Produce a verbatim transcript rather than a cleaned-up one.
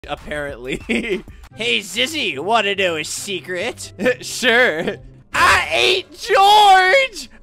apparently. Hey, Zizzy, wanna know a secret? Sure. I ate George!